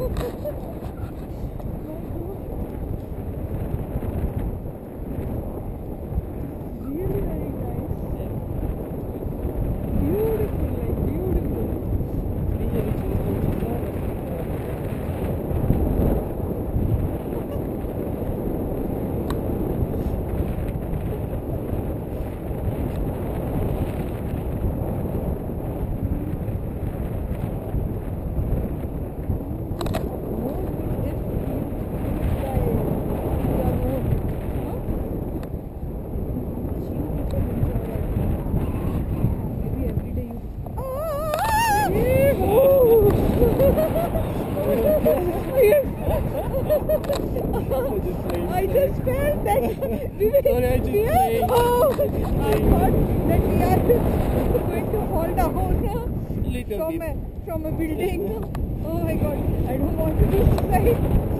I just felt that we were Sorry, I just playing. Oh, I thought that we are going to fall down from a building. Oh my God, I don't want to do suicide.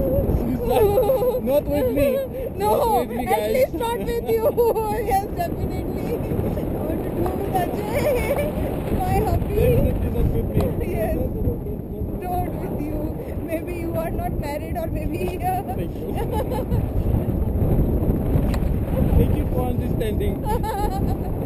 Not with me. No, not with me, guys. at least not with you. Yes, definitely. I want to do Ajay, my hubby. Definitely not with me. Yes. Not with you. Maybe you are not married, or maybe. Thank you. Thank you for understanding.